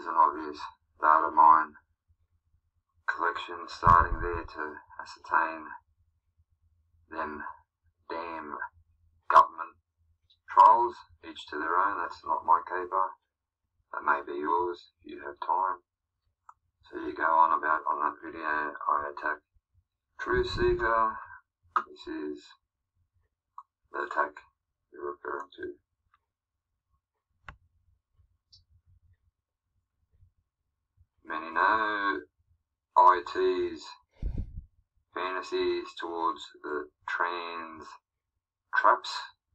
an obvious data mine collection starting there to ascertain them damn government trolls, each to their own. That's not my caper. That may be yours if you have time. So you go on about, on that video, I attack Truthseeker. This is the attack you're referring to. Many know IT's fantasies towards the trans traps,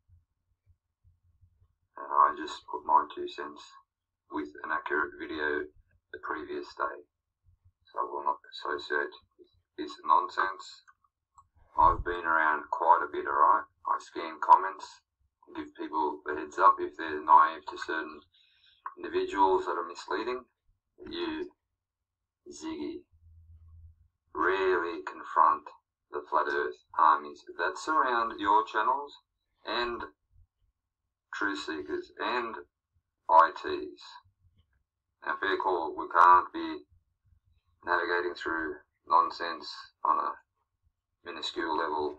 and I just put my 2 cents with an accurate video the previous day, so I will not associate with this nonsense. I've been around quite a bit, alright? I scan comments, give people the heads up if they're naive to certain individuals that are misleading. You, Ziggy, rarely confront the Flat Earth armies that surround your channels and Truth Seekers and ITs. Now, fair call, we can't be navigating through nonsense on a minuscule level,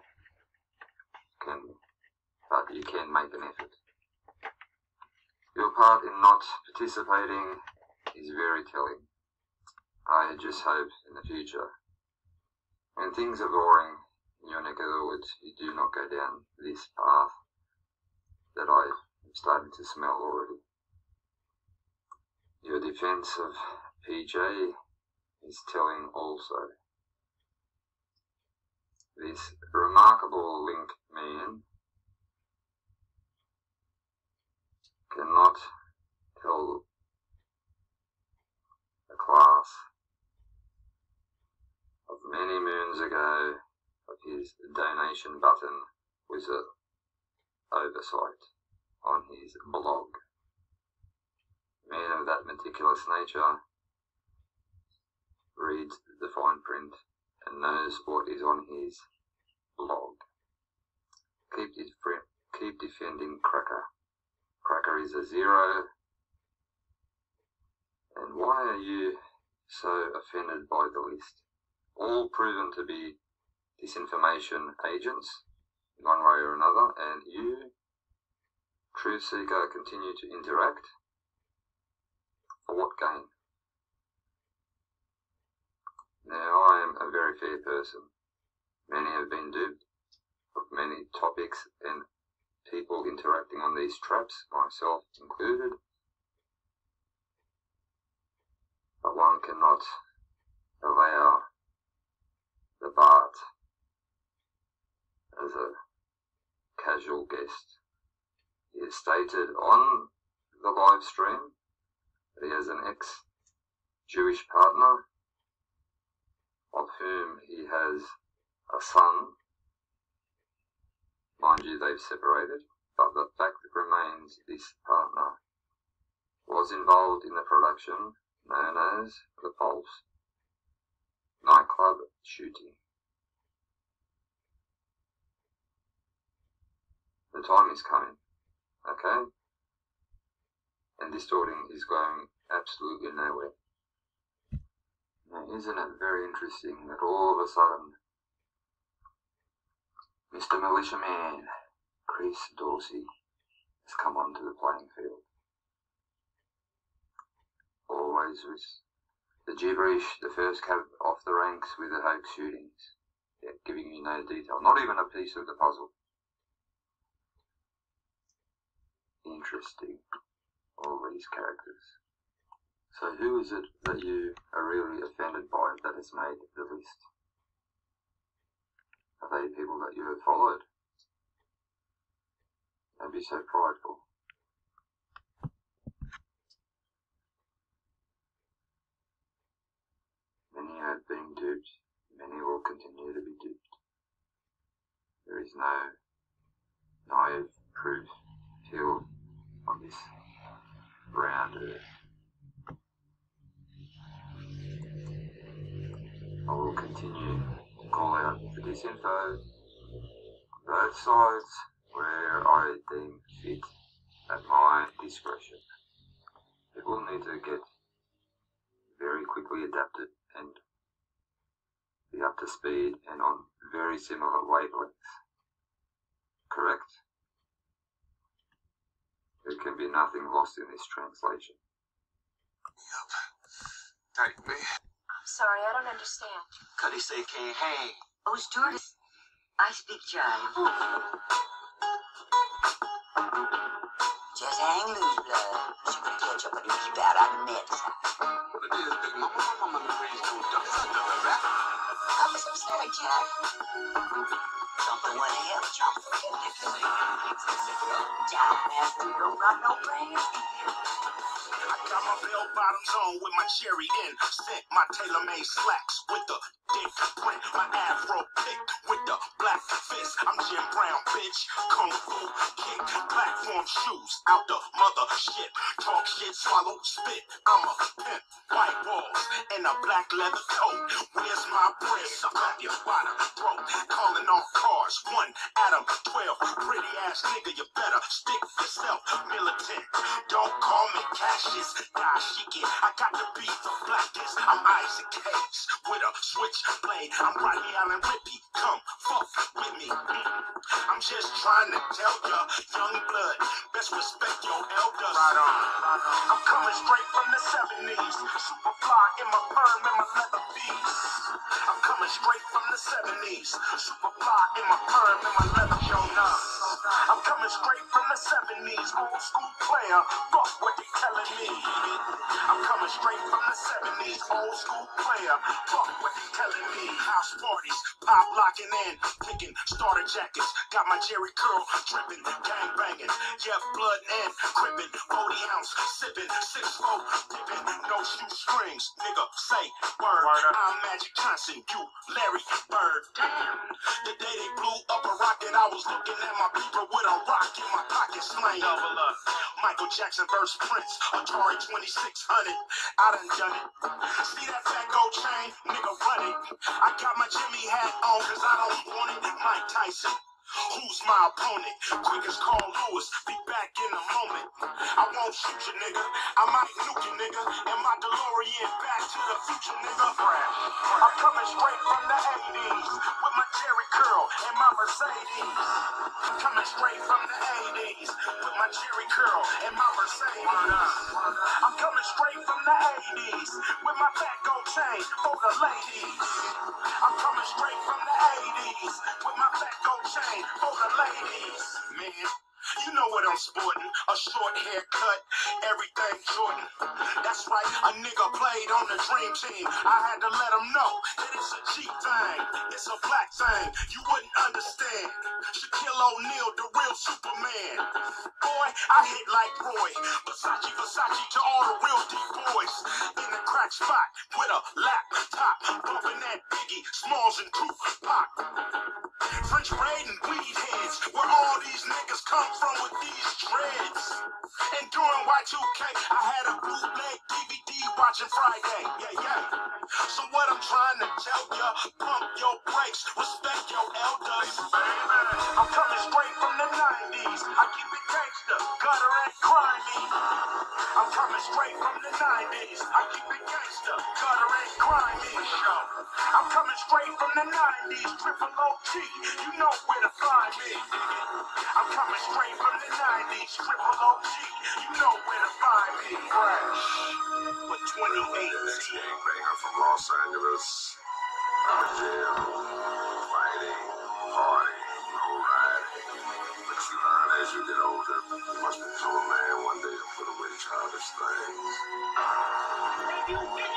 but you can make an effort. Your part in not participating is very telling. I just hope in the future, when things are boring in your neck of the woods, you do not go down this path that I am starting to smell already. Your defense of PJ is telling also. This remarkable link man cannot tell the class of many moons ago of his donation button was an oversight on his blog. A man of that meticulous nature reads the fine print and knows what is on his blog. Keep defending Cracker. Cracker is a zero. And why are you so offended by the list? All proven to be disinformation agents in one way or another, and you, Truth Seeker, continue to interact. For what gain? Now, I am a very fair person. Many have been duped of many topics and people interacting on these traps, myself included. But one cannot allow the Bart as a casual guest. He has stated on the live stream that he has an ex-Jewish partner of whom he has a son. Mind you, they've separated, but the fact remains this partner was involved in the production known as the Pulse nightclub shooting. The time is coming, okay? And distorting is going absolutely nowhere. Now, isn't it very interesting that all of a sudden Mr. Militiaman Chris Dorsey has come onto the playing field? Always with the gibberish, the first cab off the ranks with the hoax shootings, yet giving you no detail, not even a piece of the puzzle. Interesting, all these characters. So who is it that you are really offended by that has made the list? Are they people that you have followed? Don't be so prideful. Many have been duped, many will continue to be duped. There is no naive proof till on this round earth. I will continue to call out for disinfo on both sides where I deem fit at my discretion. People need to get quickly adapted and be up to speed and on very similar wavelengths. Correct? There can be nothing lost in this translation. Yep. Take me. I'm sorry, I don't understand. Cuddy say can't hang. Oh, stewardess, I speak jive. Just hang loose, blood. She can catch up and keep out on the net side. What it is, big mama? My mama raised no ducks. I know that. I'm so sorry, Jack. Something went ahead, jump for it. Jive master, you don't got no brains. I got my bell bottoms on with my cherry in. Sent my tailor-made slacks with the dick print. My afro pick with the black fist. I'm Jim Brown, bitch. Kung Fu kick. Platform shoes out the mother shit. Talk shit, swallow spit. I'm a pimp. White walls and a black leather coat. Where's my bread? Suck up your bottom throat. Calling all cars. 1 Adam 12. Pretty ass nigga, you better stick yourself militant. Don't call me Cassius. Dashiki. I got the beat the blackest. I'm Isaac Hayes with a switchblade. I'm Rodney Allen Rippy. Come fuck with me. I'm just trying to tell ya, young blood, best respect your elders. Right on. I'm coming straight from the 70s. Super fly in my perm and my leather bees. I'm coming straight from the 70s. Super fly in my perm and my leather Jonas. I'm coming straight from the 70s. Old school player. Fuck what they telling me. I'm coming straight from the 70s. Old school player. Fuck what they telling me. House parties. Pop locking in. Picking starter jackets. Got my Jerry curl dripping. Gang banging. Yeah, blood and crippin'. 40 ounce. Sipping. 6-4. Dipping. No shoestrings. Nigga, say word. I'm Magic Johnson. You Larry Bird. Damn. The day they blew up a rocket, I was looking at my people with a rock in my pocket. Slang. Double up. Michael Jackson versus Prince. Atari 2600. I done it. See that fat gold chain? Nigga, run it. I got my Jimmy hat on cause I don't want it. Mike Tyson. Who's my opponent? Quick as Carl Lewis, be back in a moment. I won't shoot you, nigga. I might nuke you, nigga. And my DeLorean back to the future, nigga. I'm coming straight from the 80s with my Jerry curl and my Mercedes. I'm coming straight from the 80s with my Jerry curl and my Mercedes. I'm coming straight from the 80s with my fat gold chain for the ladies. I'm coming straight from the 80s with my fat gold chain for the ladies. Man, you know what I'm sporting. A short haircut, everything Jordan. That's right, a nigga played on the dream team. I had to let him know that it's a G thing. It's a black thing, you wouldn't understand. Shaquille O'Neal, the real Superman. Boy, I hit like Roy. Versace, Versace to all the real deep boys. In the crack spot with a laptop. Bumping that Biggie, Smalls and Tupac. French braid and weed heads. Where all these niggas come from with these dreads. And during Y2K, I had a bootleg DVD watching Friday. Yeah. So what I'm trying to tell ya, pump your brakes, respect your elders. I'm coming straight from the 90s. I keep it gangster, gutter and grimy. I'm coming straight from the 90s. I keep it gangster, gutter and grimy. I'm coming straight from the 90s. Triple OG, you know where to find me. I'm coming straight from the 90s. Triple OG, you know where to find me. Fresh for 2018. Next gangbanger from Los Angeles. Out of jail. Fighting. Partying. No riding. But you learn as you get older. You must become a man one day to put away childish things.